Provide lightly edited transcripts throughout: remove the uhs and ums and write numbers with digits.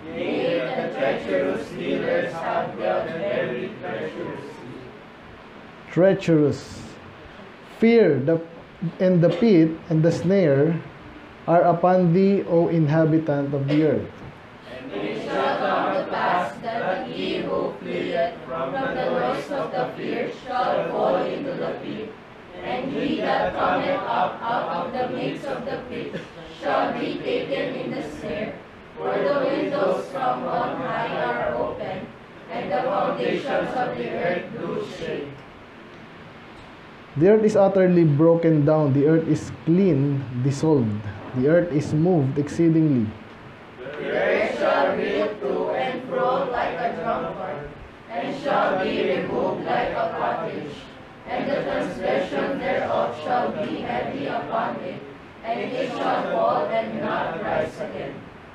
Yea, the treacherous dealers have dealt very treacherously. Treacherous. Fear and the pit and the snare are upon thee, O inhabitant of the earth. And it shall come to pass that he who fleeth from the noise of the fear shall fall into the pit, and he that cometh up out of the midst of the pit shall be taken in the snare. For the windows from on high are open, and the foundations of the earth do shake. The earth is utterly broken down, the earth is clean, dissolved, the earth is moved exceedingly. The earth shall reel to and fro like a drunkard, and shall be removed like a pottage, and the transgression thereof shall be heavy upon it, and it shall fall and not rise again.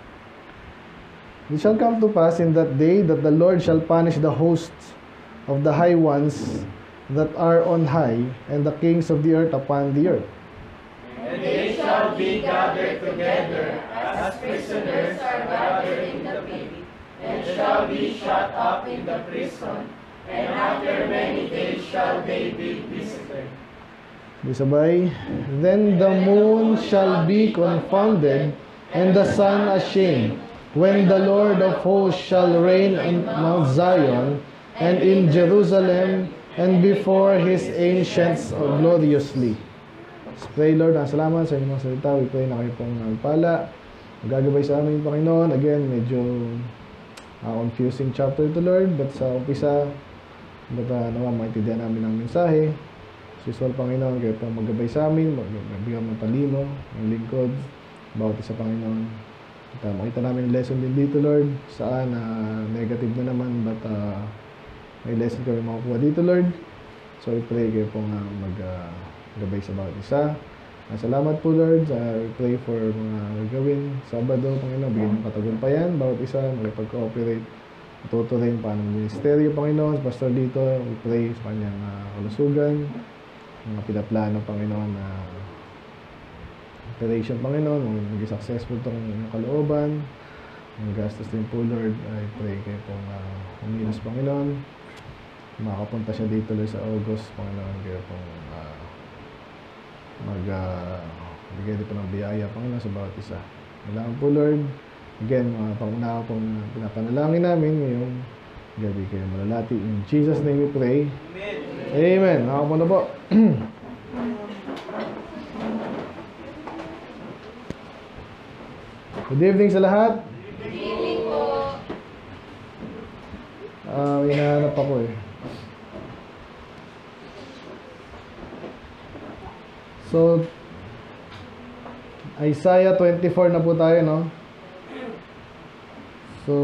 It shall come to pass in that day that the Lord shall punish the hosts of the high ones that are on high, and the kings of the earth upon the earth. And they shall be gathered together, as prisoners are gathered in the pit, and shall be shut up in the prison, and after many days shall they be visited. Sabay. Then the moon shall be confounded, and the sun ashamed, when the Lord of hosts shall reign in Mount Zion, and in Jerusalem, and before His ancients gloriously. Let's pray, Lord. Salamat sa inyong salita. We pray na kayo pong magpala. Magagabay sa amin, Panginoon. Again, medyo confusing chapter to Lord. But sa umpisa, nawa maintindihan namin ang mensahe. As usual, Panginoon, kayo pong maggabay sa amin. Magbigyan ng talino, ng lingkod. Bawat isa, Panginoon. At makita namin lesson din dito, Lord. Saan negative na naman, but may lesson kami makukuha dito, Lord. So, I pray kayo pong maggabay sa bawat isa. Salamat po, Lord. I pray for mga gagawin. Sabado, Panginoon, bigyan ng katagumpayan. Bawat isa, makipag-cooperate. Matuto rin paano ministeryo, Panginoon. Pastor dito, we pray sa kanyang kalusugan. Mga pinaplano, Panginoon, na operation, Panginoon. Maging successful itong kalooban. Ang gastos din po, Lord. I pray kayo pong umilos, Panginoon. Makapunta siya dito Lord sa August, Panginoon, kayo pong bigay dito ng biyaya, Panginoon, sa bawat isa. Kailangan po, Lord. Again, pangunawa pong pinapanalangin namin ngayong gabi kayo malalati. In Jesus' name we pray. Amen. Amen. Nakapo na po. Good evening sa lahat. Good evening po. Hinahanap ako eh. So, Isaiah 24 na po tayo, no? So,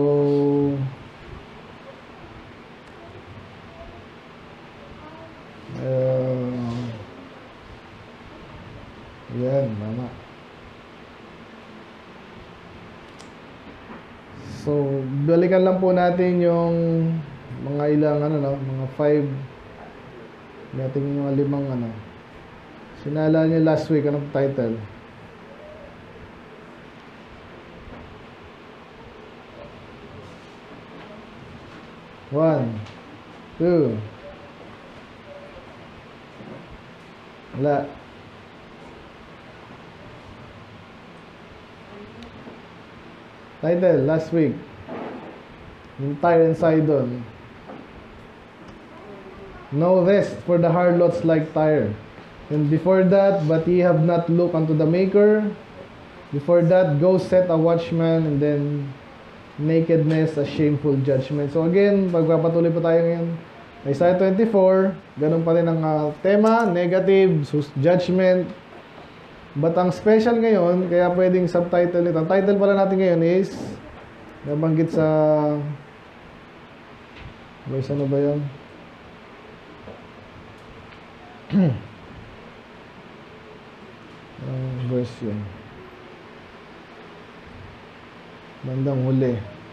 yan, mama. So, balikan lang po natin yung mga ilang, mga 5, natin yung 5, sinala niyo last week, anong title? One, two. Wala. Title, last week. Yung Tyre and Sidon. No rest for the harlots like Tyre. And before that, but ye have not looked unto the Maker. Before that, go set a watchman, and then nakedness, a shameful judgment. So again, pagpapatuloy po tayo ngayon. Isaiah 24, ganun pa rin ang tema, negative, judgment. But ang special ngayon, kaya pwedeng subtitle nito. Ang title pala natin ngayon is, nabanggit sa, verse ano ba yun? Verse yun. Bandang huli.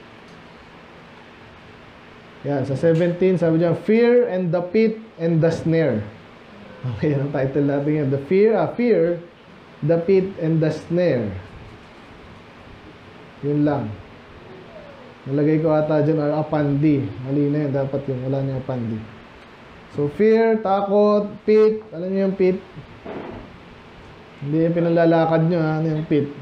Yan, sa 17, sabi dyan, fear and the pit and the snare. Okay, ang title natin yan. The fear, the pit and the snare. Yun lang. Nalagay ko ata dyan or apandi. Mali na yun. Dapat yung wala na yung apandi. So, fear, takot, pit. Alam niyo yung pit? Hindi yung pinalalakad nyo ha. Ano yung pit?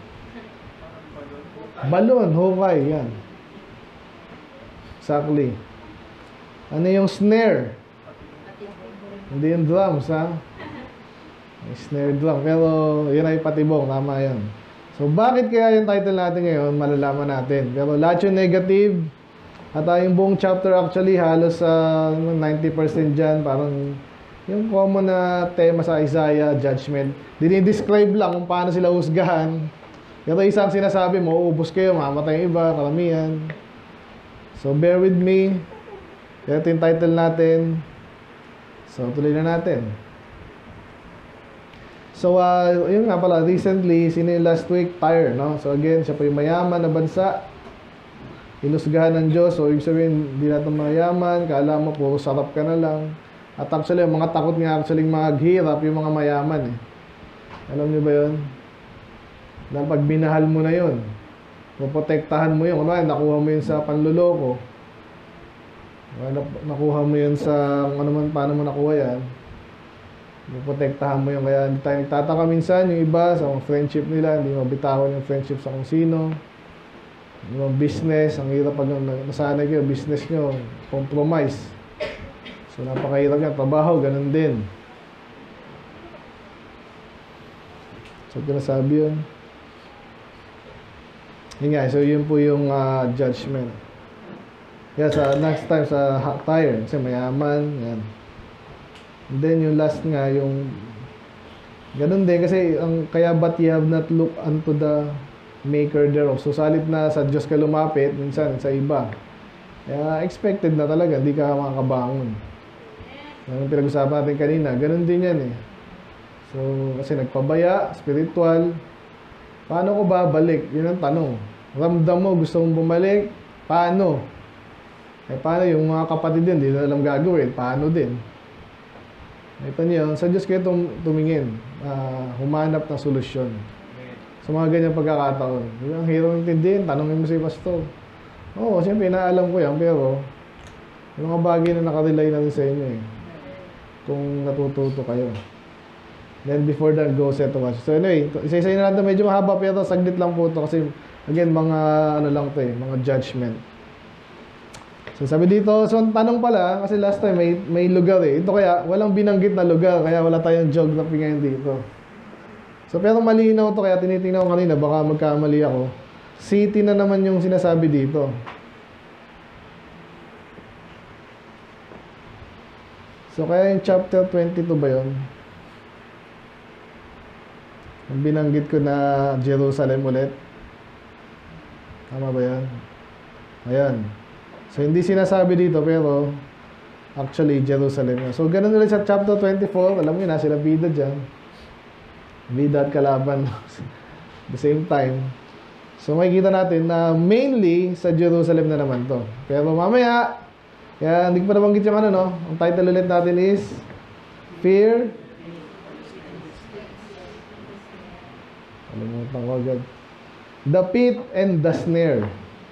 Balon, hukay. Yan. Exactly. Ano yung snare? Hindi yung drums ha. May snare drum. Pero yun ay patibong. Tama yan. So, bakit kaya yung title natin ngayon? Malalaman natin. Pero lahat yung negative. At yung buong chapter actually halos 90% dyan. Parang yung common na tema sa Isaiah, judgment. Dinidescribe lang kung paano sila husgahan. Pero isang sinasabi mo, uubos kayo, mamatay yung iba, karamihan. So, bear with me. Ito yung title natin. So, tuloy na natin. So, yun nga pala, recently, sino yung last week? Tyre, no? So, again, siya po yung mayaman na bansa. Inusgahan ng Diyos. So, ibig sabihin, hindi natin mayaman. Kala mo, puro sarap ka na lang. At actually, yung mga takot nga actually maghirap, yung mga mayaman, eh. Alam niyo ba yun? Na pag binahal mo na yun, poprotektahan mo yun. Kunwari, nakuha mo yun sa panluloko. Nakuha mo yun sa, ano man, paano mo nakuha yan. Poprotektahan mo yun. Kaya hindi tayo nagtataka minsan yung iba sa mga friendship nila, hindi mabitawan yung friendship sa kung sino. Yung business, ang hirap pag nasanay kayo, business nyo, compromise. So, napakahirap yan. Trabaho, ganun din. So, pinasabi yun. Yun nga, so yun po yung judgment. Yeah, sa next time sa Tyre, kasi mayaman, yan. And then yung last nga, yung ganun din, kasi kaya but ye have not looked unto the maker thereof. So salit na sa Diyos ka lumapit, minsan sa iba. Kaya expected na talaga, hindi ka makakabangon. Yung pinag-usapan natin kanina, ganun din yan eh. So, kasi nagpabaya, spiritual, paano ko babalik? Yun ang tanong. Ramdam mo, gusto mong bumalik? Paano? Eh, paano yung mga kapatid din, hindi na alam gagawin? Paano din? Ito niyo, sa Diyos kayo tumingin, humanap ng solusyon. Sa mga ganyang pagkakataon. Ang hirap intindihin, tanongin mo si pastor. Oo, siyempre, inaalam ko yan, pero yung mga bagay na nakarelay na rin sa inyo eh. Kung natututo kayo. Then before that, go set to watch. So anyway, isa-isa na natin medyo mahaba pero saglit lang po ito kasi again, mga ano lang ito eh, mga judgment. So sabi dito, so tanong pala, kasi last time may lugar eh. Ito kaya, walang binanggit na lugar, kaya wala tayong geography ngayon dito. So pero malinaw to kaya tinitingnan ko kanina, baka magkamali ako. City na naman yung sinasabi dito. So kaya yung chapter 22 ba yun? Ang binanggit ko na Jerusalem ulit. Tama ba yan? Ayan. So hindi sinasabi dito pero actually Jerusalem. So ganun ulit sa chapter 24. Alam mo yun, sila bida dyan. Bida at kalaban at the same time. So makikita natin na mainly sa Jerusalem na naman to. Pero mamaya, kaya hindi ko pa nabanggit yung ano no. Ang title ulit natin is Fear. Alimutan ko agad. The Pit and the Snare.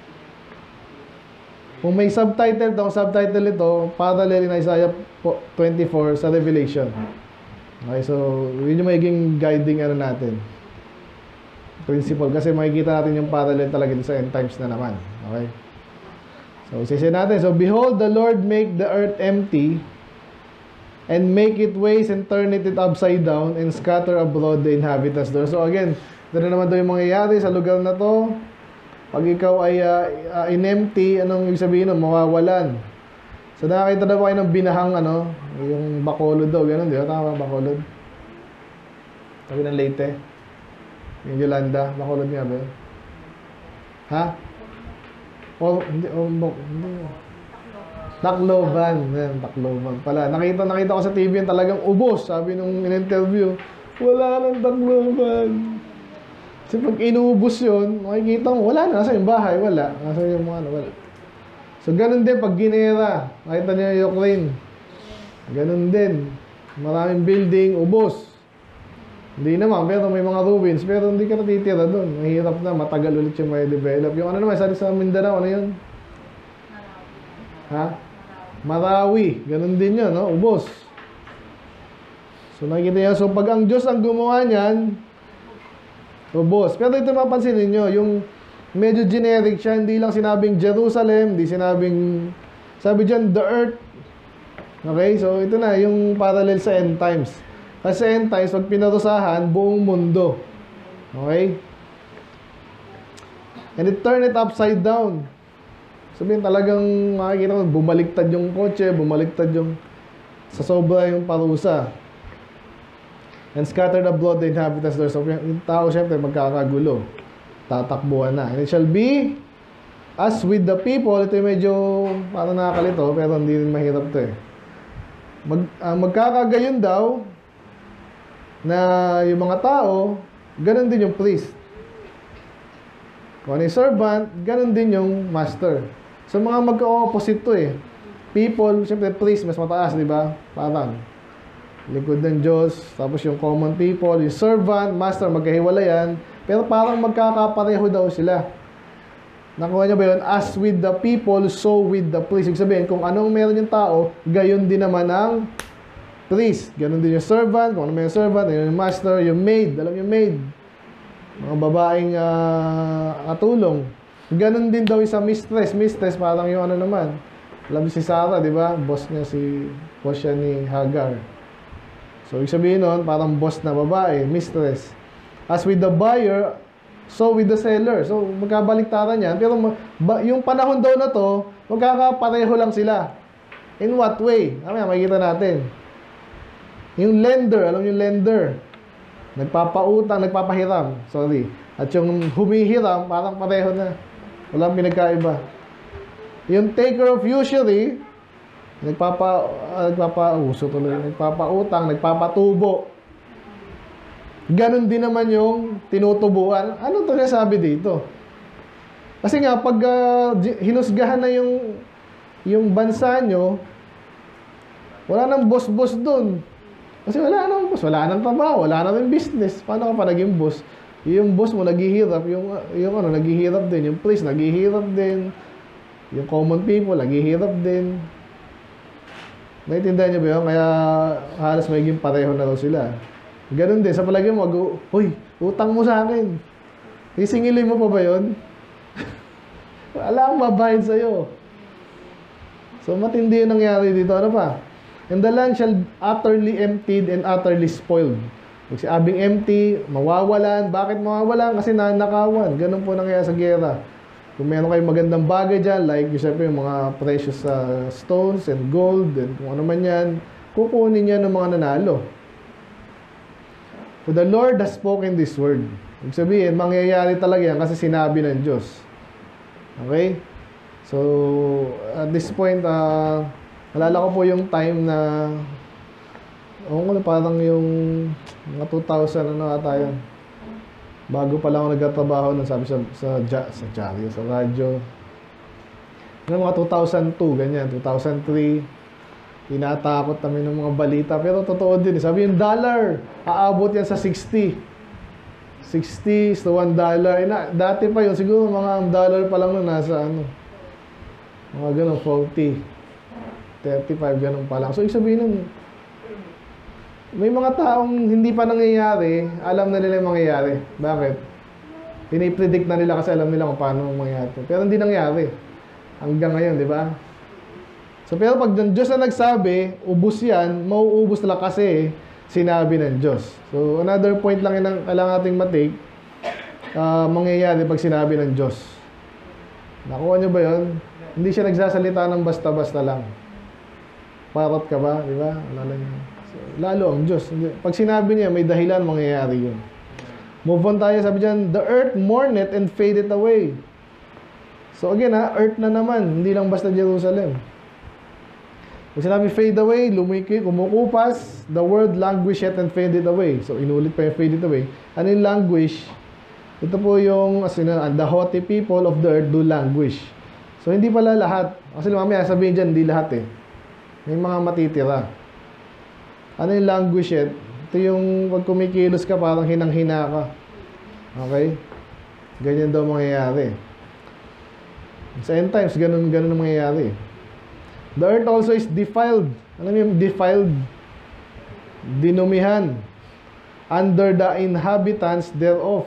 Kung may subtitle, itong subtitle ito, parallel in Isaiah 24 sa Revelation. Okay, so yun yung magiging guiding ano natin. Principle. Kasi makikita natin yung parallel talaga dito sa end times na naman. Okay? So, sisi natin. So, behold, the Lord make the earth empty and make it waste and turn it upside down and scatter abroad the inhabitants there. So, again, ito na naman daw yung mangyayari sa lugar na to. Pag ikaw ay in-empty, anong ibig sabihin nun? Mawawalan. So, nakakita na ba kayo ng binahang, ano? Yung Bacolod daw. Ganun, di ba? Tama ba, Bacolod? Sabi ng Leyte. Yung Yolanda. Bacolod nga ba? Ha? Hindi. Tacloban. Yan, Tacloban pala. Nakita ko sa TV yan talagang ubos. Sabi nung in-interview, wala nang Tacloban. Kasi pag inuubos yun, makikita mo, wala na. Nasa yung bahay, wala. Nasa yung mga, wala. So, ganun din pag ginera. Nakita niyo yung Ukraine. Ganun din. Maraming building, ubos. Hindi naman, pero may mga ruins. Pero hindi ka natitira doon. Mahirap na, matagal ulit yung may develop. Yung ano naman, sa Mindanao, ano yun? Ha? Marawi. Ganun din yun, no? Ubos. So, nakikita niyo. So, pag ang Diyos ang gumawa niyan, ubos. Pero ito mapansin ninyo, yung medyo generic siya, hindi lang sinabing Jerusalem, hindi sinabing, sabi dyan, the earth. Okay? So, ito na, yung parallel sa end times. Kasi sa end times, pag pinarusahan, buong mundo. Okay? And it turned it upside down. Sabihin talagang makikita ko, bumaliktad yung kotse, bumaliktad yung sa sobra yung parusa. And scattered abroad the inhabitants thereof. So, yung tao syempre magkakagulo. Tatakbuhan na. And it shall be as with the people. Ito yung medyo parang nakakalito, pero hindi rin mahirap to eh. Magkakagayon daw na yung mga tao, ganun din yung priest. Kung ano yung servant, ganun din yung master. So mga magka-opposite to eh. People, syempre priest, mas mataas, di ba? Parang likod ng Diyos, tapos yung common people, yung servant, master, magkahiwalayan, pero parang magkakapareho daw sila. Nakuha niyo ba yun? As with the people, so with the priest. Ibig sabihin, kung anong meron yung tao, gayon din naman ang priest. Ganon din yung servant, kung ano may servant, yung master, yung maid, alam yung maid, mga babaeng katulong. Ganon din daw yung sa mistress. Mistress, parang yung ano naman, alam si Sarah, di ba? Boss siya ni Hagar. So, ibig sabihin nun, parang boss na babae, mistress. As with the buyer, so with the seller. So, magkabaliktaran yan. Pero yung panahon daw na to, magkakapareho lang sila. In what way? Makikita natin. Yung lender, alam yung lender. Nagpapautang, nagpapahiram. Sorry. At yung humihiram, parang pareho na. Walang pinagkaiba. Yung taker of usury, nagpapautang, nagpapatubo. Ganon din naman yung tinutubuan. Ano to sabi dito? Kasi nga, pag hinusgahan na yung bansa nyo, wala nang boss-boss dun. Kasi wala nang boss, wala nang trabaho, wala nang business. Paano ka pa naging boss? Yung boss mo naghihirap, yung naghihirap din, yung priest naghihirap din, yung common people naghihirap din. Naiintindihan niyo ba yun? Kaya halos magiging pareho na raw sila. Ganun din, sa palagi mo, uy, utang mo sa akin. Isingilin mo pa ba yun? Wala akong mabayad sa'yo. So, matindi yung nangyari dito. Ano pa? And the land shall utterly emptied and utterly spoiled. Kasi abing empty, mawawalan. Bakit mawawalan? Kasi nanakawan. Ganun po nangyari sa gera. Kung meron kayong magandang bagay dyan, like siyempre yung mga precious stones and gold and kung ano man yan, kukunin niya ng mga nanalo. So the Lord has spoken this word. Ibig sabihin, mangyayari talaga yan kasi sinabi ng Diyos. Okay? So, at this point, nalala ko po yung time na parang yung mga 2000, ano tayo. Bago pa lang ako nagtatrabaho nun, sabi sa dyaryo, sa radyo. Noong mga 2002, ganyan, 2003, tinatakot kami ng mga balita. Pero totoo din, sabi yung dollar, aabot yan sa 60. 60 to $1. Dati pa yun, siguro mga dollar pa lang nun, nasa mga ganun, 40, 35, ganun pa lang. So, ibig sabihin nun, may mga taong hindi pa nangyayari, alam na nila yung mangyayari. Bakit? Pinipredict na nila kasi alam nila kung paano mangyayari. Pero hindi nangyari. Hanggang ngayon, di ba? So, pero pag ng Diyos na nagsabi, ubus yan, mauubos nila kasi sinabi ng Diyos. So, another point lang yun ang kailangan nating matake, mangyayari pag sinabi ng Diyos. Nakuha nyo ba yun? Hindi siya nagsasalita ng basta-basta lang. Parot ka ba? Di ba? Alala nyo. Lalo ang Diyos. Pag sinabi niya, may dahilan, mangyayari yun. Move on tayo, sabi dyan, the earth mourneth and fadeth away. So again, earth na naman, hindi lang basta Jerusalem. Pag sinabi fade away, kumukupas, the word languisheth and fadeth away. So inulit pa yung fadeth away. Ano yung languish? Ito po yung, the haughty people of the earth do languish. So hindi pala lahat. Kasi mamaya sabihin dyan, hindi lahat eh. May mga matitira. Ano yung language yet? Ito yung pag kumikilos ka, parang hinang-hina ka. Okay? Ganyan daw mangyayari. Sa end times, ganun mangyayari. The earth also is defiled. Alam niyo yung defiled? Dinumihan. Under the inhabitants thereof.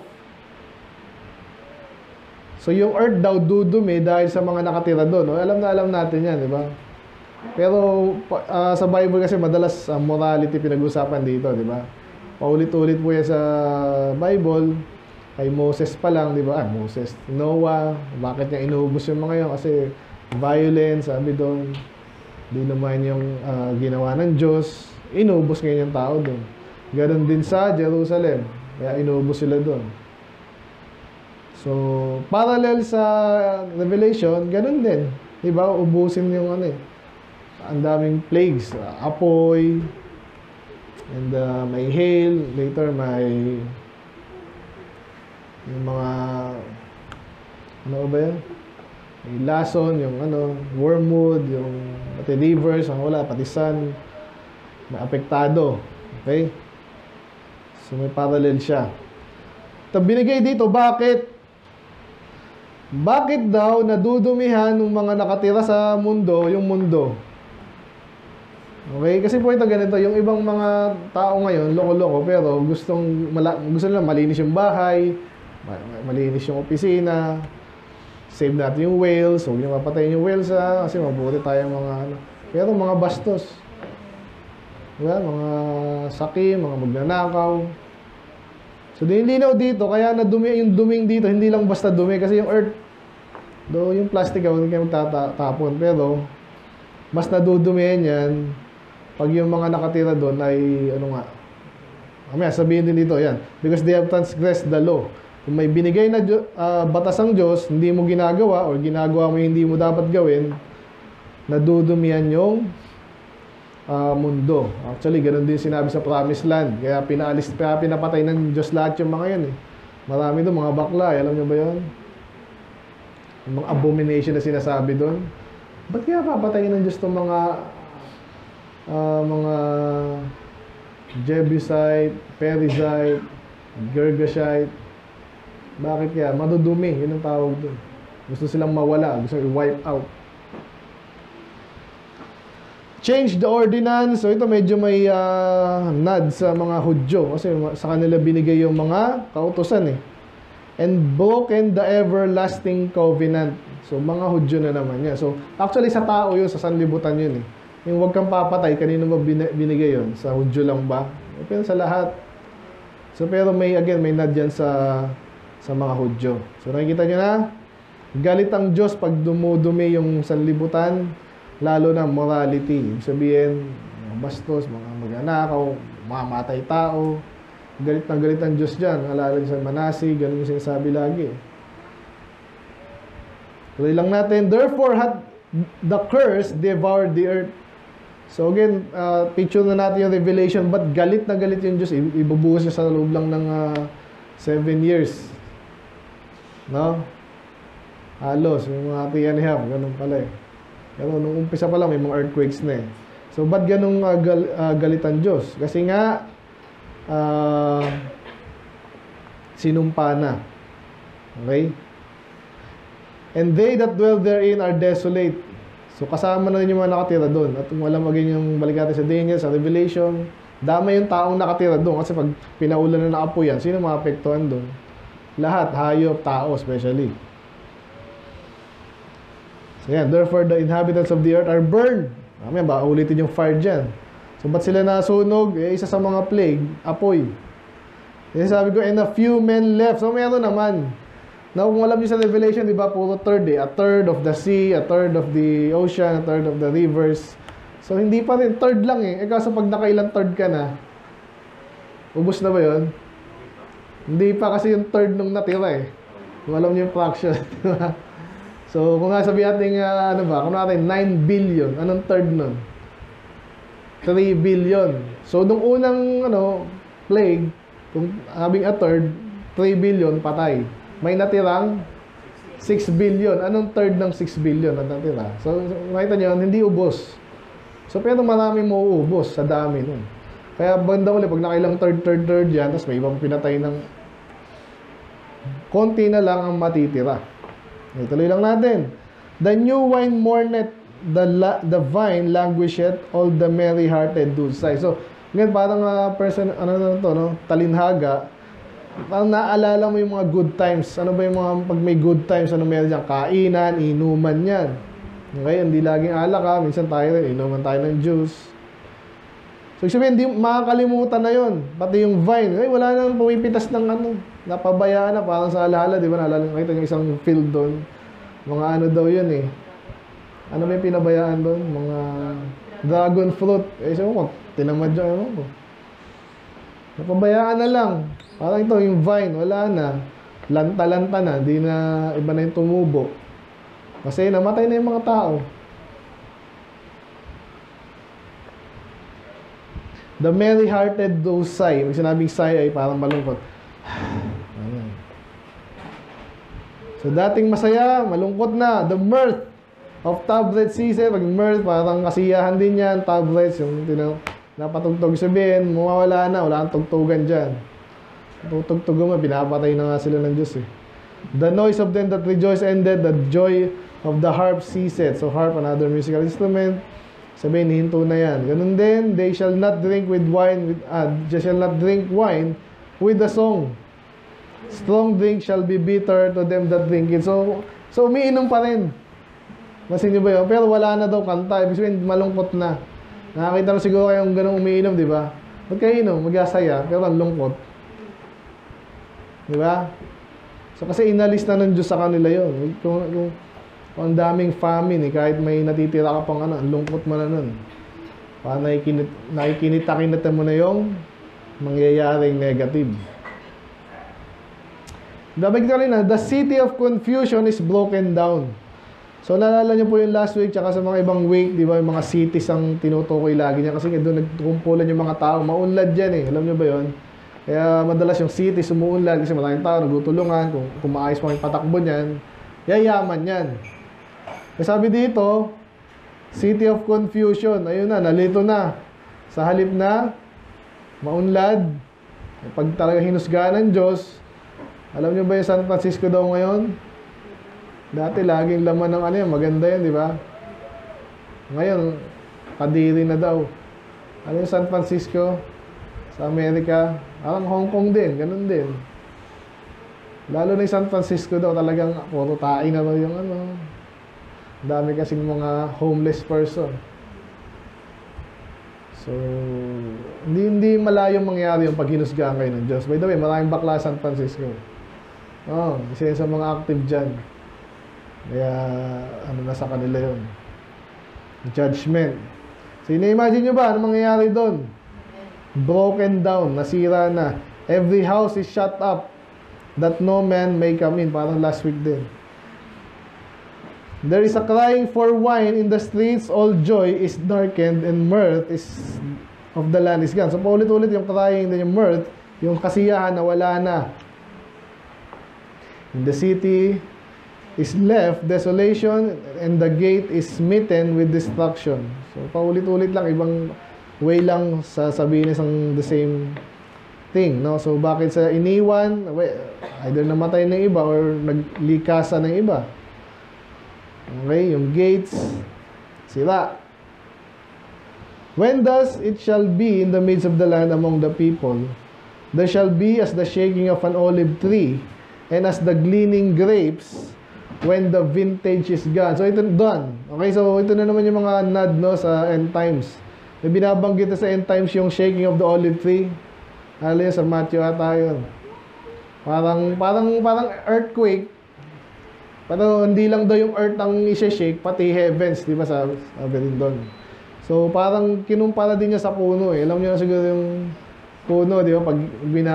So yung earth daw dudumi dahil sa mga nakatira doon. No? Alam natin yan, di ba? Pero sa Bible kasi madalas morality pinag-usapan dito, di ba? Paulit-ulit po yan sa Bible. Kay Moses pa lang, di ba? Moses, Noah, bakit niya inuubos yung mga yun? Kasi violence, sabi doon. Di naman yung ginawa ng Diyos. Inuubos ngayon yung tao doon. Ganon din sa Jerusalem. Kaya inuubos sila doon. So, parallel sa Revelation, ganon din. Di ba? Ubusin yung ano eh. Ang daming plagues. Apoy. And may hail. Later may yung mga ano ba yun? May lason, yung ano, wormwood, yung pati rivers, ang wala, pati sun. May apektado. Okay? So, may parallel siya. Ito, binigay dito, bakit? Bakit daw nadudumihan ng mga nakatira sa mundo, yung mundo? Okay? Kasi po ito ganito, yung ibang mga tao ngayon, loko-loko, pero gusto nila malinis yung bahay, malinis yung opisina, save natin yung whales, huwag niyo papatayin yung whales kasi mabuti tayo mga ano. Pero mga bastos. Diba? Mga saki, mga magnanakaw. So, dinilinaw dito, kaya nadumi yung duming dito, hindi lang basta dumi, kasi yung earth, do yung plastic, huwag kayo magtatapon, pero, mas nadudumihan yan, pag yung mga nakatira doon ay, ano nga, sabihin din dito, yan, because they have transgressed the law. Kung may binigay na batas ang Diyos, hindi mo ginagawa, or ginagawa mo hindi mo dapat gawin, nadudumihan yung mundo. Actually, ganun din sinabi sa Promised Land. Kaya pinapatay ng Diyos lahat yung mga yan eh. Marami doon, mga bakla. Alam nyo ba yun? Yung mga abomination na sinasabi doon. Ba't kaya papatayin ng Diyos itong mga Jebusite, Perizzite, Girgashite? Bakit kaya? Madudumi. Yun ang tawag doon. Gusto silang mawala. Gusto i-wipe out. Change the ordinance. So ito medyo may nod sa mga Hudyo kasi sa kanila binigay yung mga kautusan eh. And broken the everlasting covenant. So mga Hudyo na naman yan. So actually sa tao yun, sa sanlibutan yun eh. Yung huwag kang papatay, kanino ba binigay yun? Sa Hudyo lang ba? Pero sa lahat. So pero may nod yan sa mga Hudyo. So nakikita nyo na, galit ang Diyos pag dumudumi yung sanlibutan. Lalo na morality. Ibig sabihin, mga bastos, mga magnanakaw, mamatay tao. Galit ang Diyos dyan. Alala sa Manasi, ganun yung sinasabi lagi. Tuloy lang natin. Therefore hath the curse devoured the earth. So again, picture na natin yung Revelation. But galit na galit yung Diyos. Ibubuhos niya sa loob lang ng 7 years. No? Halos, yung mga 3.5. Ganun pala eh. Pero nung umpisa pa lang may mga earthquakes na eh. So ba't ganung galit ang Diyos? Kasi nga sinumpa na. Okay? And they that dwell therein are desolate. So kasama na rin yung mga nakatira doon. At walang maging yung balik natin sa Daniel, sa Revelation, dama yung taong nakatira doon. Kasi pag pinaulan na ng apoy yan, sino maapektuhan doon? Lahat, hayop, tao especially. So yan, therefore the inhabitants of the earth are burned. Mamaya ba, ulitin yung fire dyan. So ba't sila nasunog? Isa sa mga plague, apoy. Kasi sabi ko, and a few men left. So meron naman. Now, kung alam niyo sa Revelation, di ba, puro third eh. A third of the sea, a third of the ocean, a third of the rivers. So hindi pa rin, third lang eh. Kaso pag nakailang third ka na, ubos na ba yun? Hindi pa kasi yung third nung natira eh. Kung alam niyo yung fraction. So, kung nga sabihin natin, kung natin 9 billion, anong third nun? 3 billion. So, nung unang, plague, kung having a third, 3 billion, patay. May natirang 6 billion. Anong third ng 6 billion na natira? So, makita nyo, hindi ubos. So, pero marami mo uubos sa dami nun. Kaya, banda uli, pag nakailang third yan, tapos may ibang pinatay ng konti na lang ang matitira. Ituloy lang natin. The new wine mourneth. the vine languisheth, all the merry-hearted do sigh. So, ngayon parang person, talinhaga, parang naaalala mo yung mga good times. Ano ba yung mga, pag may good times, ano meron dyan? Kainan, inuman yan. Okay, hindi laging alak minsan tayo, inuman tayo ng juice. So, sabihin, hindi makakalimutan na yun. Pati yung vine, wala nang pumipitas ng napabayaan na, parang sa alaala, di ba? Naalala, nakita yung isang field doon. Mga daw yun eh. Ano may pinabayaan doon? Mga dragon fruit. Sabi ko, tinamad dyan, ko. Napabayaan na lang. Parang ito, yung vine, wala na. Lanta-lanta na, di na, iba na yung tumubo. Kasi namatay na yung mga tao. The merry-hearted do sigh. Pag sinabing sigh ay parang malungkot. Ayan. So, dating masaya, malungkot na. The mirth of tablet season. Pag mirth, parang kasiyahan din yan. Tablets, yung napatugtog sabihin, mawawala na. Wala kang tugtugan dyan. Tutugtugan mo, pinapatay na nga sila ng Diyos eh. The noise of them that rejoice ended. The joy of the harp ceased. So, harp, another musical instrument. Sabihin, hinto na yan. Ganun din, they shall not drink wine with the song. Strong drink shall be bitter to them that drink it. So umiinom pa rin. Masin niyo ba yun? Pero wala na daw kanta. Ibig sabihin, malungkot na. Nakakita mo siguro kayong ganung umiinom, di ba? Ba't kayo inom? Mag-asaya, pero ang lungkot. Di ba? So kasi inalis na ng Diyos sa kanila yun. Kung ang daming famine kahit may natitira ka pang ang lungkot mo na nun. Parang nakikinita mo na yung mangyayaring negative. Babalik ka rin the city of confusion is broken down. So naalala niyo po yung last week tsaka sa mga ibang week, di ba, yung mga cities ang tinutukoy lagi niya kasi doon nagkumpulan yung mga tao, maunlad yan eh, alam niyo ba yun? Kaya madalas yung city sumuunlad kasi maraming tao nagtutulungan, kung maayos mo yung patakbo niyan, yayaman yan. Sabi dito, city of confusion. Ayun na, nalito na. Sa halip na maunlad, pag talaga hinusgahan ng Diyos, alam niyo ba yung San Francisco daw ngayon? Dati laging laman ng yan, maganda yan, di ba? Ngayon, kadiri na daw. Ano yung San Francisco? Sa Amerika? Parang Hong Kong din, ganun din. Lalo na yung San Francisco daw, talagang puro taing na daw yung dami kasing mga homeless person. So, hindi malayo mangyari yung paghinusgahan kayo ng Diyos. By the way, maraming bakla San Francisco. Isa sa mga active dyan. Kaya, na sa kanila yun. Judgment. So, ina-imagine nyo ba, ano mangyayari doon? Broken down, nasira na. Every house is shut up, that no man may come in. Parang last week din. There is a crying for wine in the streets, all joy is darkened, and mirth is of the land is gone. So, paulit-ulit yung crying, yung mirth, yung kasiyahan na wala na. In the city is left desolation, and the gate is smitten with destruction. So, paulit-ulit lang, ibang way lang sasabihin isang the same thing, no? So, bakit sa iniwan, either namatay ng iba or naglikasa ng iba. Okay, yung gates, sila. When thus it shall be in the midst of the land among the people, there shall be as the shaking of an olive tree, and as the gleaning grapes, when the vintage is gone. So, ito done. Okay, so ito na naman yung mga nod, no, sa end times. May binabanggit na sa end times yung shaking of the olive tree. Alam sa Matthew ata yun. Parang earthquake. Pero hindi lang daw yung earth ang i-shake, pati heavens, di ba, sabi rin doon. So, parang kinumpara din niya sa puno eh. Alam niyo na siguro yung puno, di ba, pag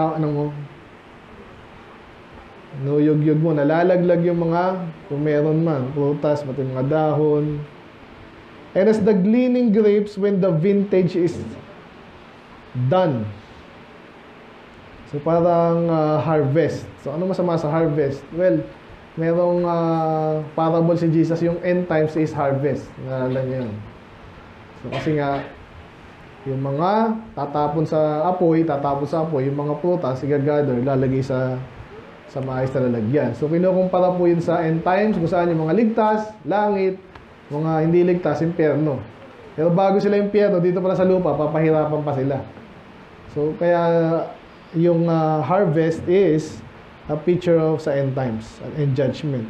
nuyog-yog mo, nalalaglag yung mga, kung meron man, prutas, pati mga dahon. And as the gleaning grapes when the vintage is done. So, parang harvest. So, ano masama sa harvest? Well, merong parable si Jesus, yung end times is harvest. Naalala niyo yun. So, kasi nga, yung mga tatapon sa apoy, yung mga prutas, igagather, lalagay sa maayos na lalagyan. So, kinukumpara po yun sa end times, kung saan yung mga ligtas, langit, mga hindi ligtas, impyerno. Pero bago sila impyerno, dito pala sa lupa, papahirapan pa sila. So, kaya yung harvest is a picture of sa end times and judgment.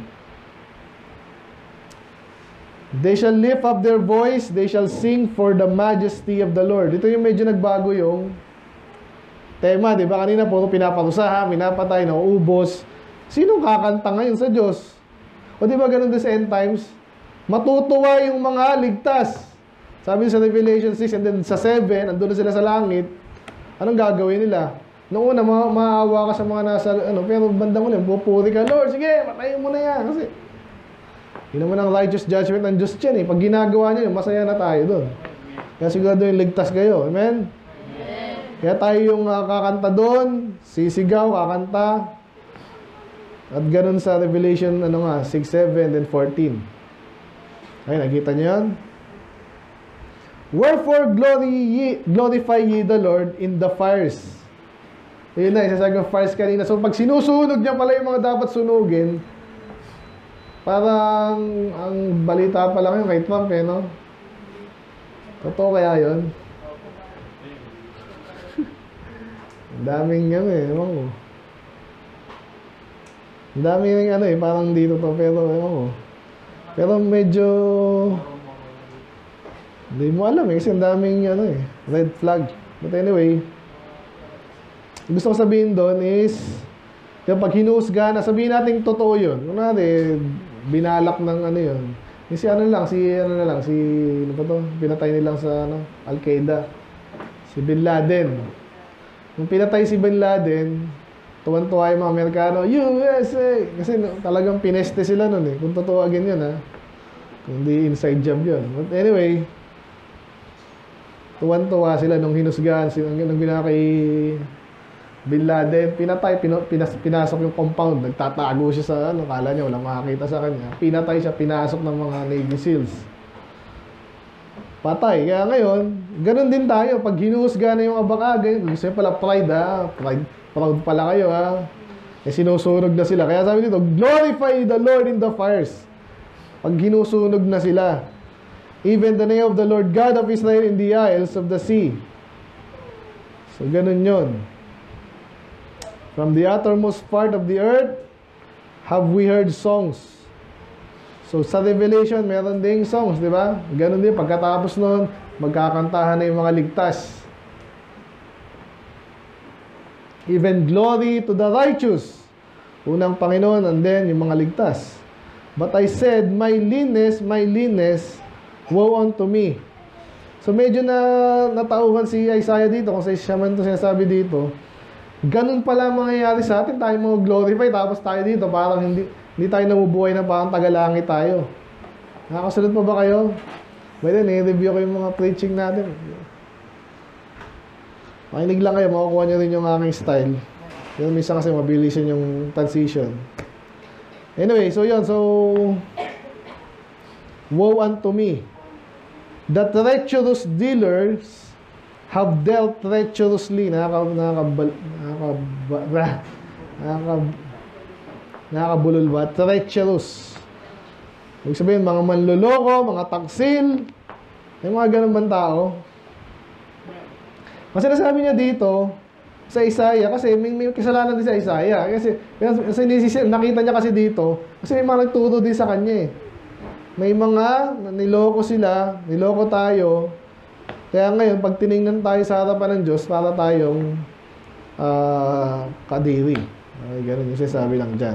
They shall lift up their voice, they shall sing for the majesty of the Lord. Ito yung medyo nagbago yung tema, di ba? Kanina puro pinaparusahan, pinapatay, nauubos. Sino kakanta ngayon sa Diyos? O di ba ganun din sa end times? Matutuwa yung mga ligtas. Sabi sa Revelation 6 and then sa 7, andun na sila sa langit. Anong gagawin nila? Noong una, maawa ka sa mga nasa, pero bandang ulit, pupuri ka, Lord, sige, patayin mo na yan. Kasi, yun naman ang righteous judgment ng Diyos yan eh. Pag ginagawa niyo, masaya na tayo doon. Kaya sigurado yung ligtas kayo. Amen? Amen. Kaya tayo yung kakanta doon, sisigaw, kakanta. At ganun sa Revelation 6, 7, then 14. Ay, nakita niyo yan? Wherefore glorify ye the Lord in the fires. Yun na, isasabi ng fires kanina. So pag sinusunog niya pala yung mga dapat sunugin, parang ang balita pa lang yun kay Trump no? Totoo kaya yun? Ang daming ewan ko. Ang daming parang dito to, pero ewan ko. Pero medyo hindi mo alam kasi ang daming red flag. But anyway, gusto ko sabihin doon is yung pag hinuhusga na, sabihin natin totoo yun. Kunwari, binalak ng yun. Si pinatay nilang sa Al-Qaeda. Si Bin Laden. Nung pinatay si Bin Laden, tuwan-tuwa yung mga Amerikano, USA! Kasi talagang pineste sila nun eh. Kung totoo again yun Kung di inside job yun. But anyway, tuwan-tuwa sila nung hinusgahan, nung ginawa kay Bin Laden, pinasok yung compound, nagtatago siya sa kala niya walang makakita sa kanya. Pinatay siya, pinasok ng mga Navy SEALs. Patay. Kaya ngayon, ganun din tayo. Pag hinuhusga na yung abang-agay, gusto pala proud pala kayo sinusunog na sila. Kaya sabi dito, glorify the Lord in the fires. Pag hinusunog na sila. Even the name of the Lord God of Israel in the isles of the sea. So, ganun yun. From the uttermost part of the earth, have we heard songs. So, sa Revelation, meron ding songs, di ba? Ganun din, pagkatapos nun, magkakantahan na yung mga ligtas. Even glory to the righteous. Unang Panginoon, and then yung mga ligtas. But I said, my leanness, woe unto me. So, medyo natauhan si Isaiah dito, kung sa siya man ito sinasabi dito, ganun pala mangyayari sa atin, tayo mo glorify, tapos tayo dito, parang hindi tayo nabubuhay na parang tagalangit tayo. Nakakasunod pa ba kayo? By then, i-review ko yung mga preaching natin. Makinig lang kayo, makukuha nyo rin yung aking style. Pero minsan kasi mabilis yung transition. Anyway, so yun, woe unto me. The treacherous dealers have dealt treacherously. Nakakabulol ba? Treacherous. Ibig sabihin, mga manloloko, mga taksil. May mga ganun bang tao? Kasi nasabi niya dito, sa Isaiah, kasi may kasalanan din sa Isaiah. Kasi nakita niya kasi dito, kasi may mga nagturo din sa kanya May mga niloko sila, niloko tayo. Kaya ngayon, pag tiningnan tayo sa harapan ng Diyos, para tayong kadiri. Ay, ganun yung sinasabi lang dyan.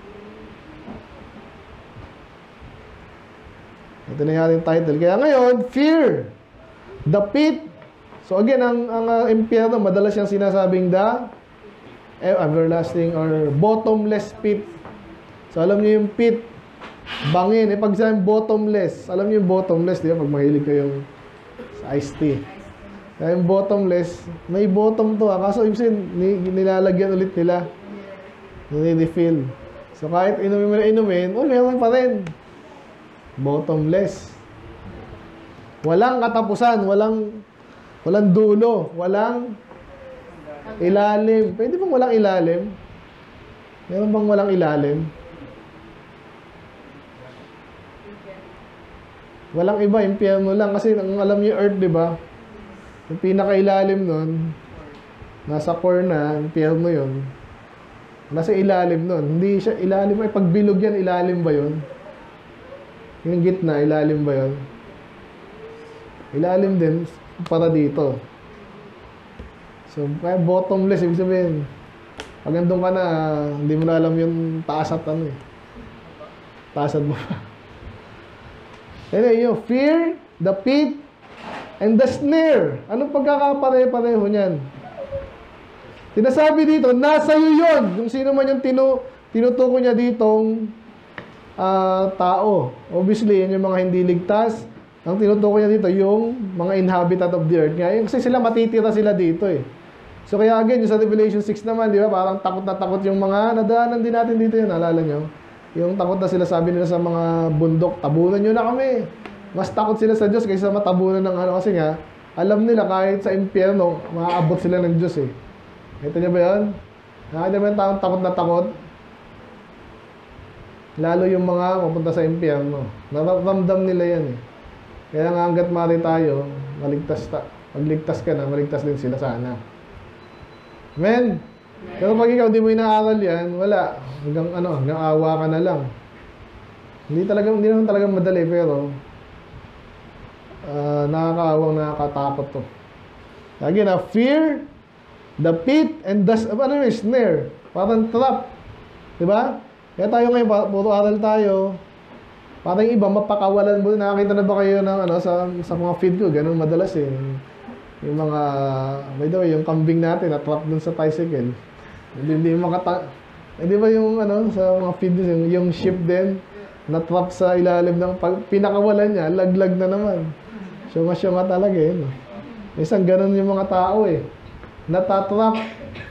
Ito na yung ating title. Kaya ngayon, fear. The pit. So again, ang impyerno, madalas siyang sinasabing the everlasting or bottomless pit. So alam niyo yung pit, bangin. Pag sabi bottomless, alam niyo yung bottomless, di ba? Pag mahilig kayo sa iced tea. Kaya yung bottomless, may bottom to kaso ibig nilalagyan ulit nila. Nire-refill. So kahit inumin mo na inumin, meron pa rin. Bottomless. Walang katapusan, walang dulo, walang ilalim. Pwede bang walang ilalim? Meron bang walang ilalim? Walang iba, impyerno lang. Kasi ang alam niyo earth, di ba? Yung pinakailalim nun, nasa core na, impyerno yun. Nasa ilalim nun. Hindi siya ilalim. Ay, pagbilog yan, ilalim ba yun? Yung gitna, ilalim ba yun? Ilalim din para dito. So, kaya bottomless, ibig sabihin, pag nandun ka na, hindi mo na alam yung taas at ano eh. Taasad mo pa. Anyway, yung fear, the pit, and the snare. Anong pagkakapare-pareho niyan? Sinasabi dito, nasa iyo yun. Yung sino man yung tinutukoy niya ditong tao. Obviously, yan yung mga hindi ligtas. Ang tinutukoy niya dito, yung mga inhabitant of the earth. Ngayon, kasi sila matitira sila dito eh. So kaya again, yung sa Revelation 6 naman, di ba? Parang takot na takot yung mga nadaanan din natin dito yun. Naalala nyo? Yung takot na sila, sabi nila sa mga bundok, tabunan nyo na kami. Mas takot sila sa Diyos kaysa matabunan ng ano. Kasi nga, alam nila kahit sa impyerno, maaabot sila ng Diyos eh. Ito nyo ba yun? Nakita ba yung taong takot na takot? Lalo yung mga pupunta sa impyerno. Nararamdam nila yan eh. Kaya nga hanggat mari tayo, magligtas ka na, maligtas din sila sana. Amen? Pero pag ikaw di mo inaaral yan, wala. Hanggang awa ka na lang. Hindi naman talaga madali, pero nakakaawang, nakakatakot to. Again, fear, the pit, and the snare. Parang trap. Diba? Kaya tayo ngayon, puro aral tayo. Parang iba, mapakawalan mo. Nakakita na ba kayo ng sa mga feed ko? Ganun madalas eh. Yung mga, by the way, yung kambing natin, na-trap dun sa tricycle. Hindi ba yung sa mga feed, yung sheep din, na-trap sa ilalim ng, pinakawalan niya, laglag na naman. Syunga-syunga talaga eh. Isang ganun yung mga tao eh. Natatrap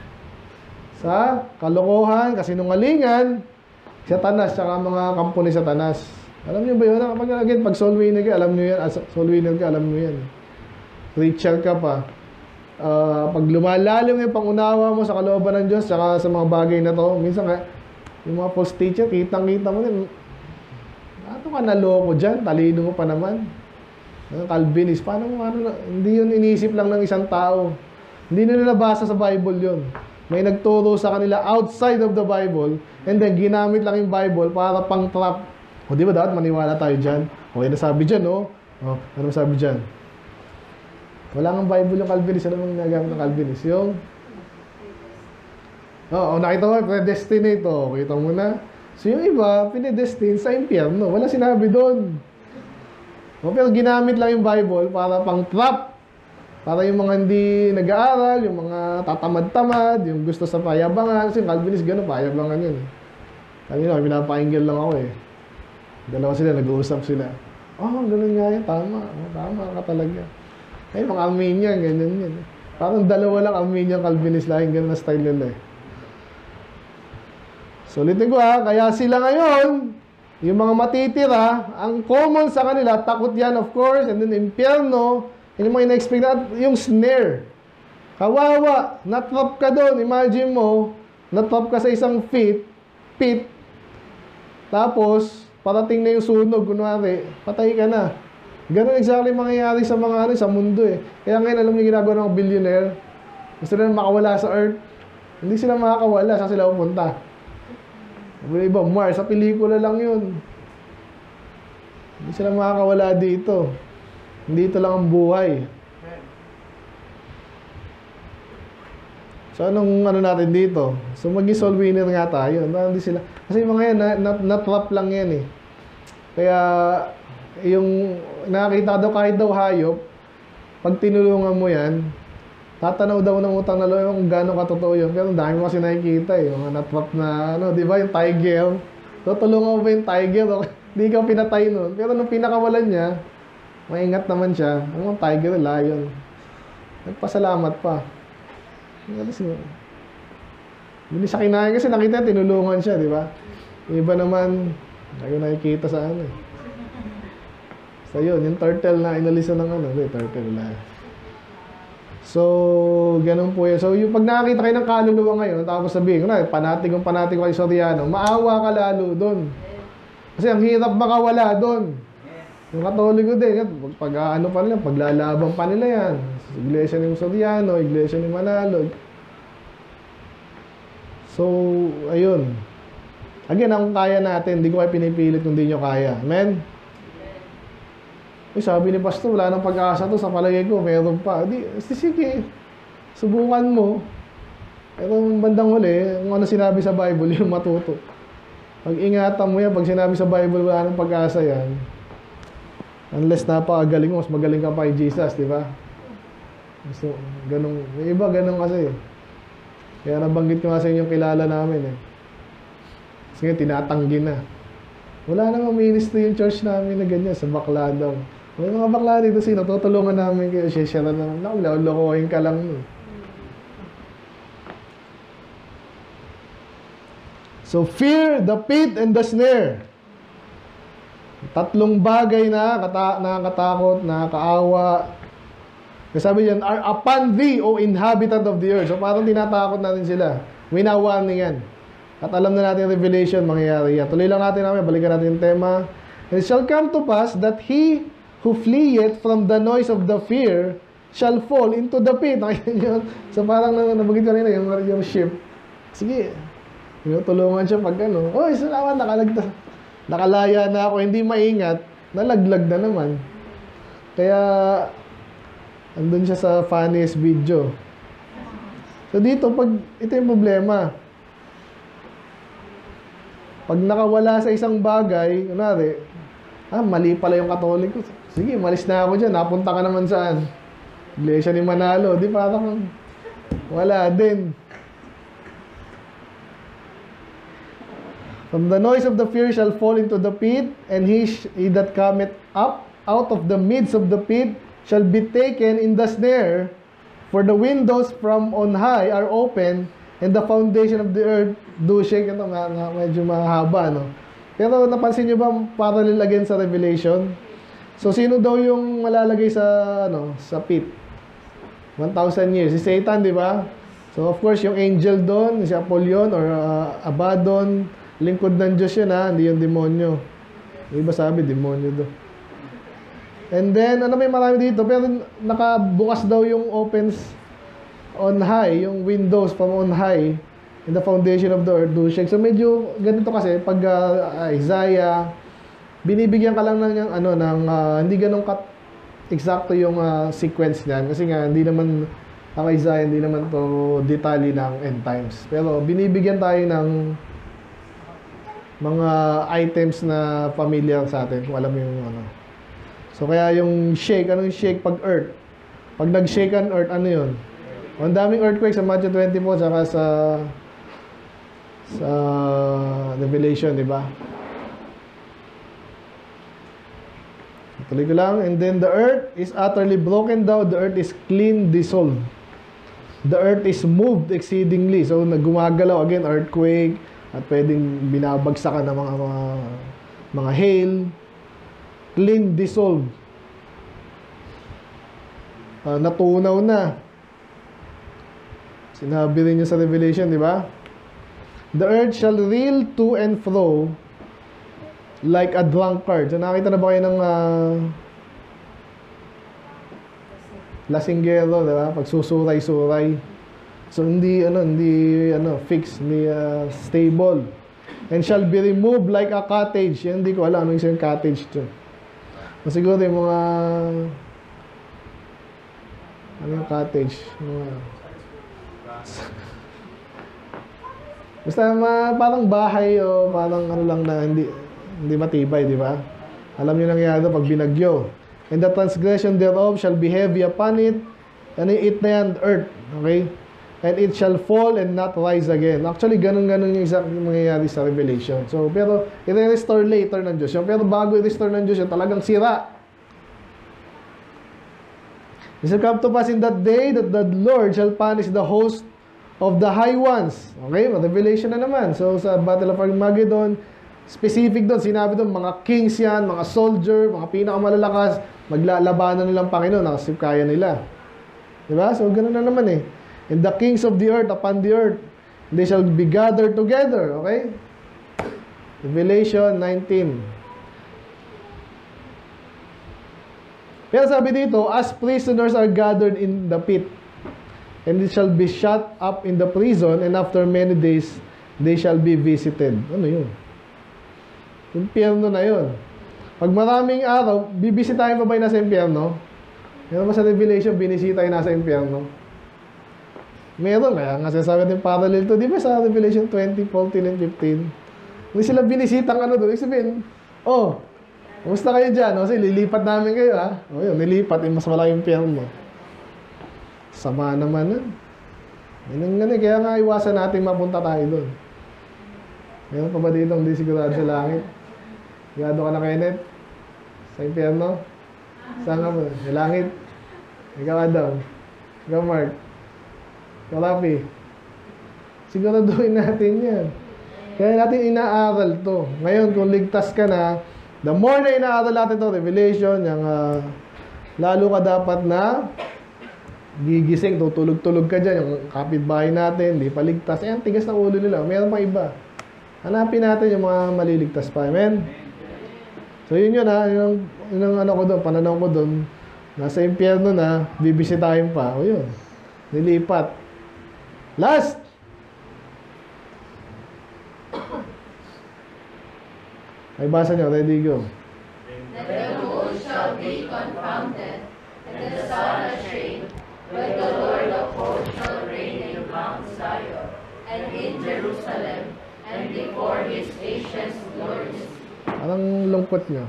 sa kalokohan, kasinungalingan, Satanas, tsaka mga kampo ni Satanas. Alam niyo ba yun? Pag soul winner ka, alam niyo yan. Soul winner ka, alam niyo yan. Preacher ka pa. Pag lumalalim yung pangunawa mo sa kalooban ng Diyos, tsaka sa mga bagay na to, minsan yung mga false teacher, kitang-kita mo din, ano ka naloko dyan? Talino mo pa naman. Calvinist, paano mo, hindi yun iniisip lang ng isang tao. Hindi nila nabasa sa Bible yun. May nagturo sa kanila outside of the Bible, and then ginamit lang yung Bible para pang-trap. O di ba dapat maniwala tayo dyan? O yan nasabi dyan, no? O, ano sabi dyan? Wala nga Bible yung Calvinist. Ano nang nagamit ng Calvinist? Yung nakita mo, predestinate. Kita mo na. So yung iba, pinedestine sa impyerno. Wala sinabi doon. Pero ginamit lang yung Bible para pang-trap. Para yung mga hindi nag-aaral, yung mga tatamad-tamad, yung gusto sa payabangan. Kasi yung Calvinist gano'n, payabangan yun. Kanina, pinapakinggan lang ako eh. Dalawa sila, nag-uusap sila. Ganun nga yan, tama. Tama ka talaga. Ay, mga Armenian, ganyan yun. Parang dalawa lang Armenian, Calvinist, lahing ganun na style nila eh. So, ulitin ko kaya sila ngayon, yung mga matitira, ang common sa kanila, takot yan of course, and then impyerno, yung mga ina-expect na, yung snare. Kawawa, natrap ka doon, imagine mo, natrap ka sa isang pit, tapos, parating na yung sunog, kunwari, patay ka na. Ganun exactly mangyayari sa mga sa mundo eh. Kaya ngayon, alam niyo ginagawa ng mga billionaire, gusto nila makawala sa earth. Hindi sila makakawala, saan sila pupunta? Iba, Mars, sa pelikula lang yun. Hindi sila makakawala dito. Dito lang ang buhay. So, anong natin dito? So, maging soul winner nga tayo. Hindi sila. Kasi mga yan, na-trap lang yan eh. Kaya, yung nakakita daw kahit daw hayop, pag tinulungan mo yan, tatanaw daw ng utang na loob kung gaano katotoo yun. Pero dami mo kasi nakikita eh. Mga na-trap na, di ba, yung tiger. Tutulungan mo ba yung tiger? Hindi ka pinatay nun. Pero nung pinakawalan niya, maingat naman siya. Ang tiger, lion. Nagpasalamat pa. Hindi siya kinain kasi nakita tinulungan siya, di ba? Iba naman, lagi nakikita sa ano eh. So yun, yung turtle na inalisan ng turtle na. So, ganun po yun. So, yung pag nakakita kayo ng kaluluwa ngayon, tapos sabihin ko na, panatig ko kay Soriano, maawa ka lalo doon. Kasi ang hirap makawala doon. Yung Katoliko din, pag ano pa nila, paglalaban pa nila yan. Iglesia ni Soriano, Iglesia ni Manalog. So, ayun. Again, kung kaya natin, hindi ko kayo pinipilit kung hindi nyo kaya. Amen? Sabi ni Pastor, wala nang pag-asa to, sa palagay ko, meron pa. Sige, subukan mo. Pero bandang huli, kung ano sinabi sa Bible, yung matuto. Pag-ingatan mo yan, pag sinabi sa Bible, wala nang pag-asa yan. Unless napakagaling mo, mas magaling ka pa kay Jesus, di ba? So, ganun. May iba, ganun kasi. Kaya nabanggit ko nga sa inyo kilala namin eh. Kasi tinatanggi na. Wala namang ministry yung church namin na ganyan, sa bakla daw. May mga bakla dito sila, tutulungan namin kayo, share na naman. Lokohin ka lang. So, fear, the pit, and the snare. Tatlong bagay na nakakatakot, nakakaawa. Kasi sabi yan, are upon thee, O inhabitant of the earth. So parang tinatakot natin sila. Winawarning yan. At alam na natin Revelation, mangyayari yan. Tuloy lang natin namin, balikan natin yung tema. And it shall come to pass that he who fleeth from the noise of the fear shall fall into the pit. So parang nabagit ka rin yung ship. Sige, tulungan siya pag ano. Oy, salamat, nakalaya na ako, hindi maingat, nalaglag na naman. Kaya, andun siya sa funniest video. So dito, ito yung problema. Pag nakawala sa isang bagay, kunwari, mali pala yung Katoliko. Sige, malis na ako dyan, napunta ka naman saan? Iglesia ni Manalo, di parang wala din. From the noise of the fear shall fall into the pit, and he that cometh up out of the midst of the pit shall be taken in the snare. For the windows from on high are open, and the foundation of the earth do shake. Ito nga, medyo mahaba, no? Pero napansin nyo ba parallel again sa Revelation? So, sino daw yung malalagay sa pit? 1,000 years. Si Satan, di ba? So, of course, yung angel doon, si Apollyon or Abaddon, lingkod ng Diyos yun, hindi yung demonyo. Yung iba sabi, demonyo doon. And then, may marami dito, pero nakabukas daw yung opens on high, yung windows from on high, in the foundation of the earth do shake. So, medyo ganito kasi, pag Isaiah, binibigyan ka lang ng hindi ganun eksakto yung sequence niyan. Kasi nga, hindi naman, ang Isaiah, hindi naman to detalye ng end times. Pero, binibigyan tayo ng mga items na familiar sa atin, kung alam mo yung So, kaya yung shake, anong shake pag earth? Pag nag-shake ang earth, ano yun? Ang daming earthquake sa Matthew 24, saka sa Revelation, di ba? Tuloy ko lang. And then the earth is utterly broken down, the earth is clean dissolved. The earth is moved exceedingly. So, nagumagalaw again, earthquake, at pwedeng binabagsakan ng mga hail. Clean dissolved. Natunaw na. Sinabi rin niya sa Revelation, di ba? The earth shall reel to and fro like a drunkard. So, nakita na ba kayo ng lasinggero, di ba? Pagsusuray-suray. So, hindi fixed, hindi stable. And shall be removed like a cottage. Yan, hindi ko alam ano yung cottage to. So, siguro yung mga yung cottage? Basta parang bahay o parang lang na hindi matibay, di ba? Alam niyo nangyari pag binagyo. And the transgression thereof shall be heavy upon it, and it na yan, earth. Okay? And it shall fall and not rise again. Actually, ganun-ganun yung exact mangyayari sa Revelation. So, pero, i-restore later ng Diyos. Pero bago i-restore ng Diyos, talagang sira. It shall come to pass in that day that the Lord shall punish the host of the high ones. Okay? Revelation na naman. So, sa Battle of Armageddon, specific doon, sinabi doon, mga kings yan, mga soldier, mga pinakamalalakas, maglalabanan nilang Panginoon, nakasipkaya nila. Diba? So, ganun na naman eh. And the kings of the earth upon the earth, they shall be gathered together. Okay? Revelation 19. Pero sabi dito, as prisoners are gathered in the pit, and it shall be shut up in the prison, and after many days, they shall be visited. Ano yun? Impyerno na yun. Pag maraming araw, bibisitahin pa ba yung nasa impyerno? Meron ba sa Revelation, binisita yung nasa impyerno? Meron, kaya nga sinasabi natin parallel to. Di ba sa Revelation 20, 14, and 15? Hindi sila binisitang ano doon. Ibig sabihin, kumusta kayo dyan? Kasi lilipat namin kayo, ha? O yun, nilipat, mas malaki yung impyerno. Sama naman nun. Kaya nga iwasan natin mapunta tayo doon. Meron pa ba dito hindi sigurado sa langit? Sigurado ka na, Kenneth? Sa impyerno? Saan ka mo? Sa langit? Ikaw, Adam? Ikaw, Mark? Ikaw, Rafi? Siguraduhin natin yan. Kaya natin inaaral to. Ngayon, kung ligtas ka na, the more na inaaral natin to, Revelation, yung, lalo ka dapat na gigising, tutulog-tulog ka dyan, yung kapitbahay natin, di paligtas. Ayan, tigas ng ulo nila. Meron pa iba. Hanapin natin yung mga maliligtas pa. Amen? So, yun ha. Yun ang ano ko doon, pananaw ko doon. Nasa impyerno na, bibisitahin pa. O yun. Nilipat. Last! Ay, basa nyo. Ready, go. That the moon shall be confounded, and the sun ashamed, when the Lord of hosts shall reign in Mount Zion, and in Jerusalem, and before his ancient glories. Anong lungkot nyo?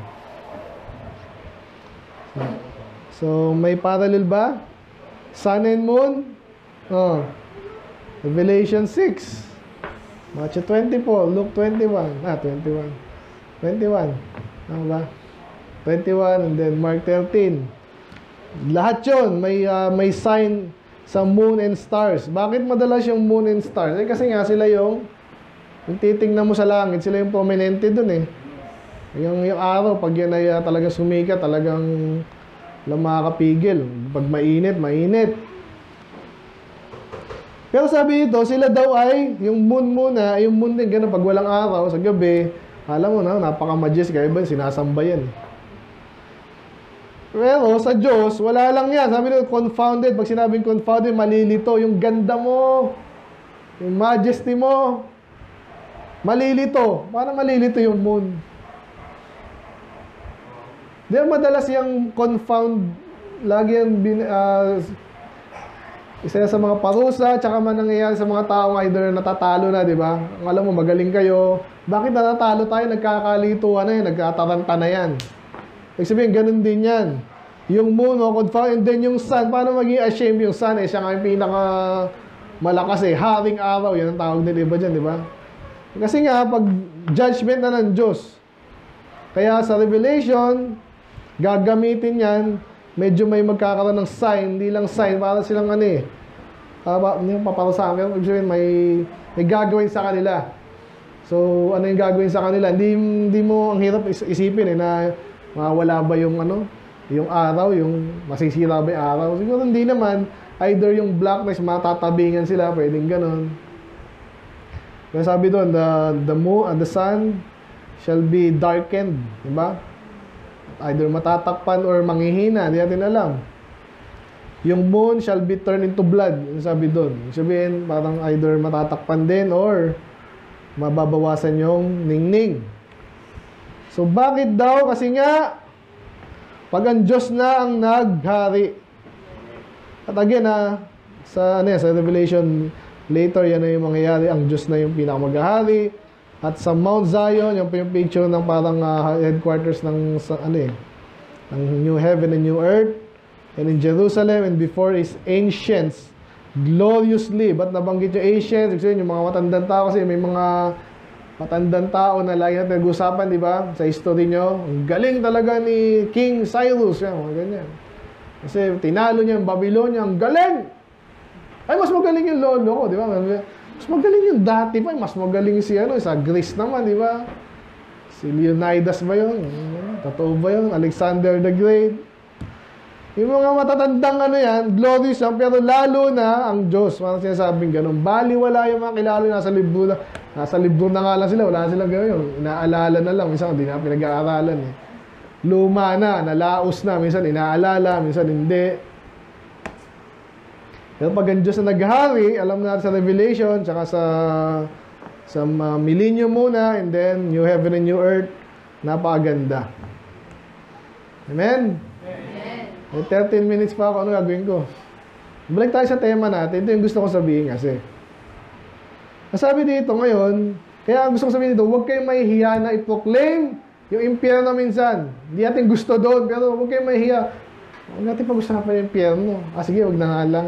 So, may parallel ba? Sun and moon? Revelation 6. Matthew 24. Luke 21. 21. 21. Ano ba? 21 and then Mark 13. Lahat yun, may sign sa moon and stars. Bakit madalas yung moon and stars? Kasi nga sila yung titingnan mo sa langit, sila yung prominente dun eh. Yung araw, pag yan ay talaga sumikat, talagang walang makakapigil. Pag mainit, mainit. Pero sabi dito, sila daw ay, yung moon muna, yung moon din gano'n, pag walang araw, sa gabi, alam mo na, napaka-majestic, kaya ba sinasamba yan. Pero sa Diyos, wala lang yan. Sabi nito, confounded. Pag sinabing confounded, malilito. Yung ganda mo, yung majesty mo, malilito. Parang malilito yung moon. Di madalas yung confound, lagi yan, isa sa mga parusa, tsaka man nangyayari sa mga taong either natatalo na, di ba? Alam mo, magaling kayo. Bakit natatalo tayo? Nagkakalituan na yan, nagkataranta na yan. Ibig sabihin, ganun din yan. Yung moon, confound, and then yung sun, paano maging ashamed yung sun? Siya nga yung pinaka malakas haring araw, yan ang tawag nila iba dyan, di ba? Kasi nga, pag judgment na ng Diyos. Kaya sa Revelation, gagamitin yan, medyo may magkakaroon ng sign, hindi lang sign, para silang hindi yung paparusahan, pero ibig sabihin, may gagawin sa kanila. So, ano yung gagawin sa kanila? Hindi mo, ang hirap isipin na mawala ba yung yung araw, yung masisira ba yung araw? Siguro hindi naman, either yung blackness, matatabingan sila, pwedeng ganun. Kaya sabi doon, the moon and the sun shall be darkened, di ba? Either matatakpan or manghihina, hindi natin alam. Yung moon shall be turned into blood, yung sabi doon. Sabihin, parang either matatakpan din or mababawasan yung ningning. So, bakit daw? Kasi nga, pag ang Diyos na ang naghari. At again, sa Revelation, later, yan na yung mangyayari. Ang Diyos na yung pinakamaghahari. At sa Mount Zion, yan po yung picture ng parang headquarters ng New Heaven and New Earth. And in Jerusalem, and before His ancients, gloriously. Ba't nabanggit yung ancients? Yung mga matandang tao kasi may mga matandang tao na lagi natin nag-usapan, di ba? Sa history nyo, ang galing talaga ni King Cyrus, yan, mga ganyan. Kasi tinalo niya yung Babylonia, ang galing! Ay, mas magaling yung lolo ko, di ba? Mas magaling yung dati pa, mas magaling si sa Greece naman, di ba? Si Leonidas ba yun? Totoo ba yun? Alexander the Great? Yung mga matatandang yan, glorious yan, pero lalo na ang Diyos. Parang sinasabing ganun. Baliwala yung mga kilala nasa libro na. Nasa libro na nga lang sila, wala silang gano'n. Inaalala na lang, isang hindi na pinag-aaralan luma na, nalaos na, minsan inaalala, minsan hindi. Pero pag ang Diyos na naghari, alam natin sa Revelation, tsaka sa millennium muna, and then new heaven and new earth, napakaganda. Amen? May 13 minutes pa ako, ano gagawin ko? Balik tayo sa tema natin, ito yung gusto ko sabihin kasi. Nasabi dito ngayon, kaya gusto ko sabihin dito, huwag kayong mahihiya na i-proclaim yung impyerno minsan. Hindi natin gusto doon, pero huwag kayong mahihiya. Huwag natin pag-usapan yung impyerno. Sige, huwag na nga lang.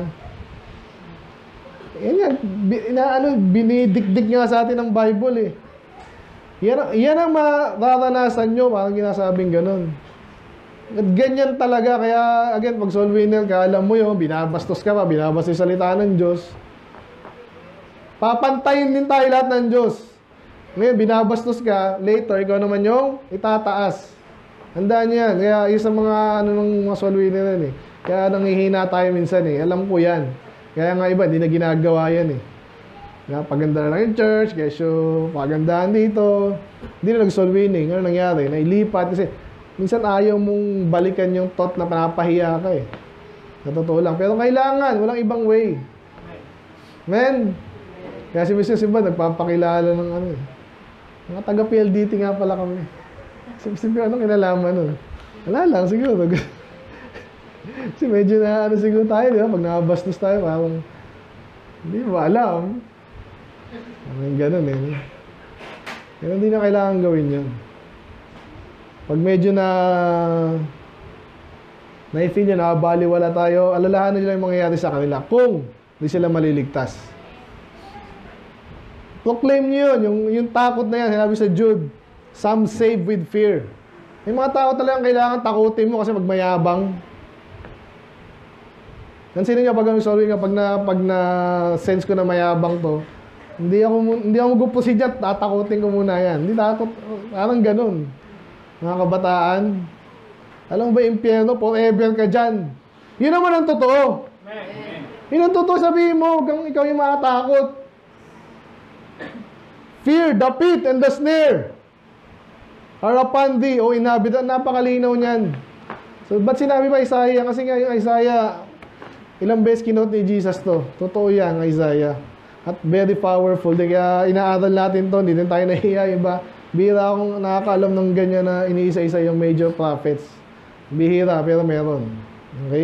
Yan yan, binidikdik nga sa atin ng Bible eh. Yan ang mararanasan nyo, parang ginasabing ganun. At ganyan talaga, kaya again, pag soul winner ka, alam mo yun, binabastos ka pa, binabastos yung salita ng Diyos. Papantayin din tayo lahat ng Diyos. Ngayon, binabastos ka, later, ikaw naman yung itataas. Handaan yan. Kaya isa mga, mga soul winner yan eh. Kaya nanghihina tayo minsan eh. Alam ko yan. Kaya nga iba, hindi na ginagawa yan eh. Kaya paganda na lang yung church, kesyo pagandahan dito. Hindi na nag-soul winning. Ano nangyari? Nailipat kasi minsan ayaw mong balikan yung thought na panapahiya ka eh. Sa totoo lang. Pero kailangan, walang ibang way. Amen? Kaya si Mrs. Iba, nagpapakilala ng ano eh. Mga taga-PLDT nga pala kami. Siyempre, anong kinalaman nun? Wala lang, siguro. Kasi medyo na ano siguro tayo, di ba? Pag nakabastos tayo, parang hindi mo alam. Parang ganun eh. Pero hindi na kailangan gawin yun. Pag medyo na-feel nyo, nakabaliwala tayo, alalahanan nyo lang yung mangyayari sa kanila kung hindi sila maliligtas. Proclaim nyo yun, yung takot na yan, sinabi sa Jude, some save with fear. May mga tao talagang kailangan takutin mo kasi magmayabang. Nansinin nyo pag sorry nga, pag na-sense ko na mayabang to, hindi ako magupusin dyan, tatakutin ko muna yan. Hindi takot, parang ganun. Mga kabataan, alam mo ba, impyerno, forever ka dyan. Yun naman ang totoo. Yun ang totoo, sabihin mo, hanggang ikaw yung makatakot. Fear, the pit, and the snare are upon thee, O inhabitant. Napakalinaw niyan. So, ba't sinabi ba Isaiah? Kasi nga yung Isaiah, ilang beses kinote ni Jesus to. Totoo yan, Isaiah. At very powerful. Kaya inaaral natin to, hindi din tayo nahiya. Iba, bihira akong nakakaalam ng ganyan na iniisa-isa yung major prophets. Bihira, pero meron. Okay?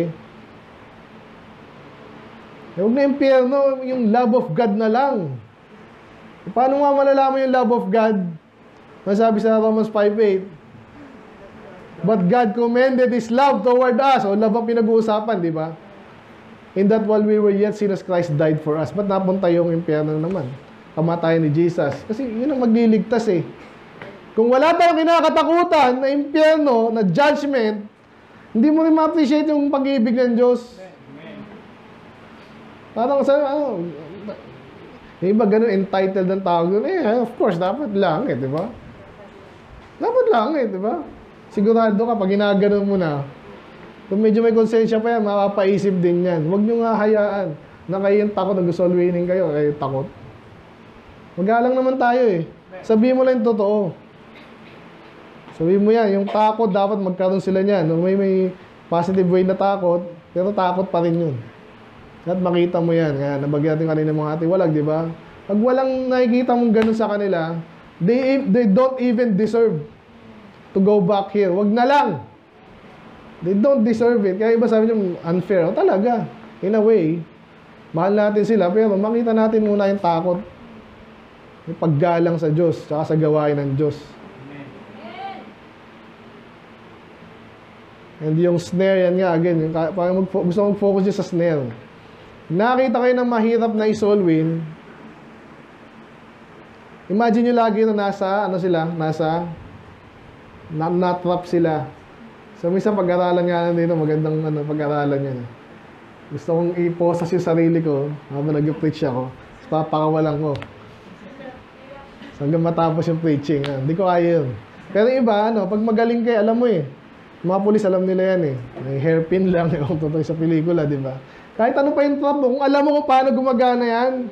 Huwag na impyerno, yung love of God na lang. Paano nga malalaman yung love of God? Masabi sa Romans 5:8, but God commended His love toward us. O love ang pinag-uusapan, di ba? In that while we were yet sinners, Christ died for us. Ba't napunta yung impyerno naman? Kamatayan ni Jesus. Kasi yun ang magliligtas eh. Kung wala tayong kinakatakutan na impyerno, na judgment, hindi mo rin ma-appreciate yung pag-ibig ng Diyos. Parang sa yung iba ganun, entitled ng tawag doon. Of course, dapat langit, di ba? Dapat langit, di ba? Sigurado ka, pag ginaganon mo na, kung medyo may konsensya pa yan, mapapaisip din yan. Huwag nyo nga hayaan na kayo yung takot, nag-soul winning kayo, kayo takot. Magalang naman tayo eh. Sabihin mo lang yung totoo. Sabihin mo yan, yung takot, dapat magkaroon sila niyan. May positive way na takot, pero takot pa rin yun. At makita mo yan. Kaya nabagyan natin kanina mga atiwalag, di ba? Pag walang nakikita mong ganun sa kanila, they don't even deserve to go back here. Wag na lang. They don't deserve it. Kaya iba sabi niyo, unfair. O talaga, in a way, mahal natin sila, pero makita natin muna yung takot. Yung paggalang sa Diyos, saka sa gawain ng Diyos. And yung snare, yan nga, again, yung, gusto kong focus sa snare. Nakita kayo ng mahirap na i-soul win. Imagine nyo lagi na na-trap sila. So, minsan pag-aralan nga dito, magandang pag-aralan yan. Gusto kong i-posas yung sarili ko habang nag-preach ako. So, papakawalan ko. So, hanggang matapos yung preaching. Hindi ko kaya yun. Pero iba, pag magaling kayo, alam mo eh. Mga pulis, alam nila yan eh. May hairpin lang, kung totoo sa pelikula, di ba? Kahit ano pa yung trap mo, kung alam mo kung paano gumagana yan,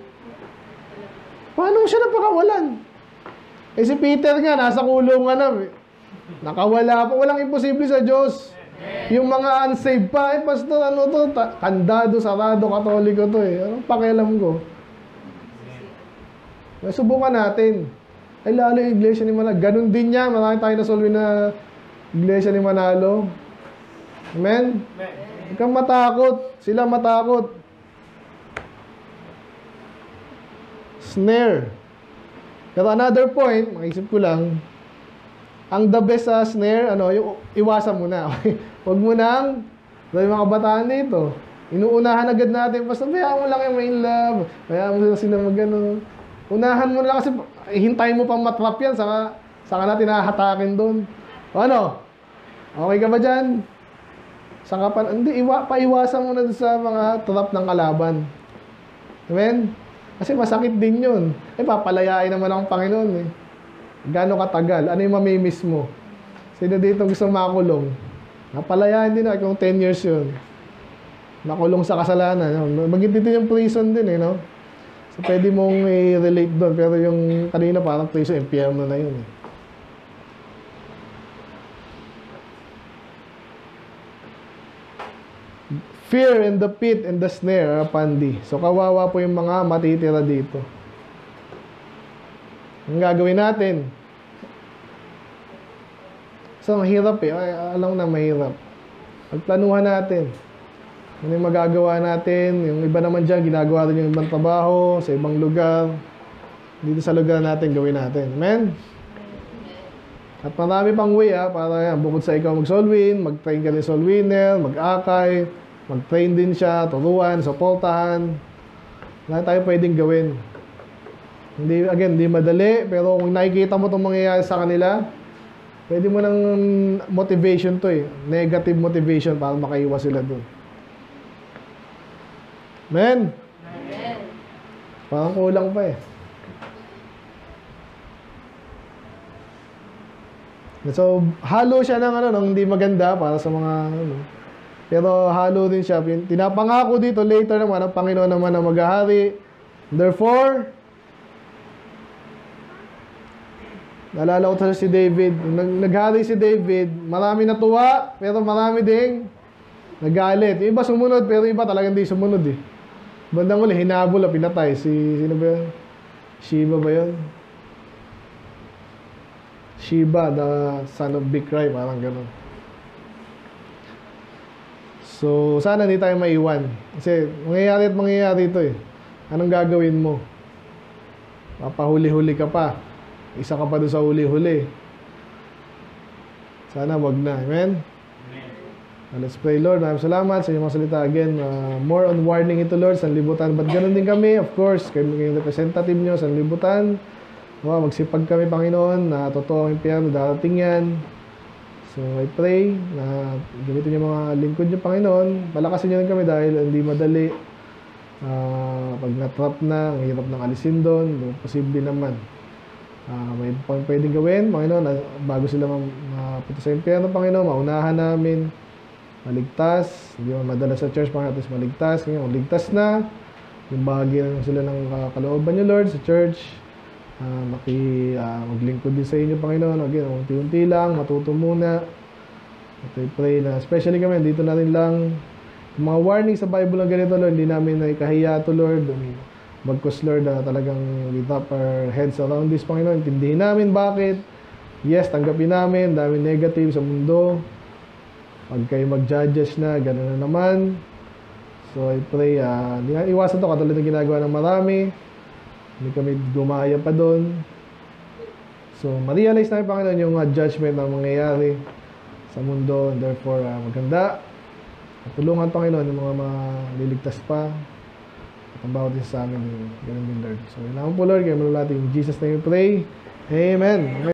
paano mo siya napakawalan? Eh si Peter nga, nasa kulungan na. Nakawala pa. Walang imposible sa Diyos. Yung mga unsaved pa, pastor, ano to? Kandado, sarado, katoliko to eh. Anong pakialam ko? Subukan natin. Ay, lalo yung iglesia ni Manalo. Ganun din niya. Marami tayo nasolve na iglesia ni Manalo. Amen? Huwag kang matakot. Sila matakot. Snare. Pero another point, makisip ko lang, ang the best sa snare, yung iwasan mo na. Huwag mo nang, dahil mga kabataan dito, inuunahan agad natin, basta bayaan mo lang yung may in love, bayaan mo sila mag-ano. Unahan mo lang kasi, hintayin mo pang matrap yan, saka natin hahatakin doon. O ano? Okay ka ba dyan? Saka pa, hindi, paiwasan mo na sa mga trap ng kalaban. Amen? Kasi masakit din yun. Papalayain naman ang Panginoon eh. Gano'ng katagal? Ano yung mamimiss mo? Sino dito gusto makulong? Napalayain din na kung 10 years yun. Nakulong sa kasalanan. Magiging dito yung prison din eh, no? So, pwede mong i-relate doon. Pero yung kanina parang prison, impyerno na yun eh. Fear and the pit and the snare are upon thee. So, kawawa po yung mga matitira dito. Ang gagawin natin? So, mahirap eh. Alam na mahirap. Pagplanuhan natin. Ano yung magagawa natin? Yung iba naman dyan, ginagawa rin yung ibang trabaho sa ibang lugar. Dito sa lugar natin, gawin natin. Amen? At marami pang way para yan. Bukod sa ikaw mag-soul win, mag-train ka ni soul winner, mag-akay, mag-train din siya, turuan, supportahan. Wala tayo pwedeng gawin. Hindi madali, pero kung nakikita mo itong mangyayari sa kanila, pwede mo ng motivation to eh. Negative motivation para makaiwas sila doon. Amen? Amen. Parang kulang pa eh. So, halo siya ng hindi maganda para sa mga pero halo din siya. Tinapangako dito later naman ang Panginoon naman ang maghahari. Therefore, naalala ko si David. Naghari si David, marami natuwa, pero marami ding nagalit. Yung iba sumunod, pero iba talagang hindi sumunod eh. Bandang uli, hinabol o pinatay. Sino ba yun? Sheba ba yun? Sheba, the son of Bikrai, parang ganun. So, sana hindi tayo maiwan. Kasi, mangyayari ito eh. Anong gagawin mo? Papahuli-huli ka pa. Isa ka pa doon sa huli-huli. Sana wag na. Amen? Let's pray, Lord. Maraming salamat sa inyong mga salita. Again, more on warning ito, Lord, sa libutan. But ganun din kami, of course, kayong representative nyo sa libutan. Magsipag kami, Panginoon, na totoo ang impyerno, darating yan. So, I pray na gamitin yung mga lingkod nyo, Panginoon. Palakasin nyo rin kami dahil hindi madali. Pag natrap na, ang hirap ng alisin doon. Posible naman. May pwedeng gawin, Panginoon, bago sila mapunta sa impyerno, Panginoon, maunahan namin. Maligtas. Hindi mo madala sa church, Panginoon, at maligtas. Ngayon, ligtas na. Yung bahagi na sila ng kalooban nyo, Lord, sa church. Maglingkod din sa inyo, Panginoon. Again, unti-unti lang, matuto muna. At I pray na, especially kami, dito na rin lang, mga warning sa Bible na ganito, Lord, hindi namin naikahiya to, Lord. Bagkus, Lord, talagang we wrap our heads around this, Panginoon. Intindihin namin bakit. Yes, tanggapin namin, dami negative sa mundo. Pag kayo mag-judges na, gano'n na naman. So, I pray, iwasan to, katulad ng ginagawa ng marami. Hindi kami gumaya pa doon. So, ma-realize namin, Panginoon, yung judgment na mangyayari sa mundo. And therefore, maganda. Tulungan, Panginoon, yung mga maliligtas pa. At ang bawat isa sa amin, ganun din, Lord. So, kailangan po, Lord, kayo malulati. In Jesus' name we pray. Amen.